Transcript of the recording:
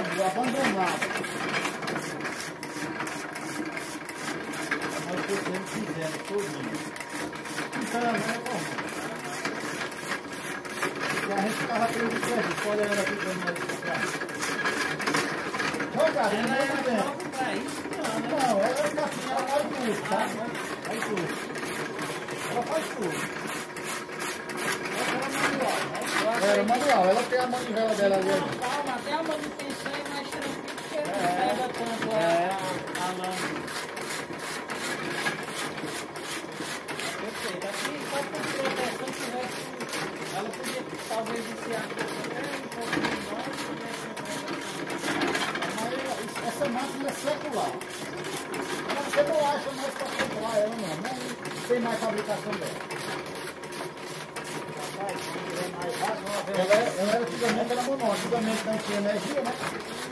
abandonado. Mas vocês fizeram todinho. Então, e a gente ficava preso de crédito, quando ela era ficando mais pra cá. Não, cara, não é tempo. Não, ela é casinha, ela faz tudo, tá? Faz tudo. Ela faz tudo. Era manual, ela tem a manivela dela ali. Calma, até a manutenção é mais tranquila, porque não pega tanto a lâmpada. Perfeito, aqui só com proteção tivesse, ela podia talvez iniciar até um pouquinho mais, Mas essa máquina é secular. Você não acha mais para comprar ela não tem mais fabricação dela. Ela antigamente era monótica, antigamente não tinha energia, né?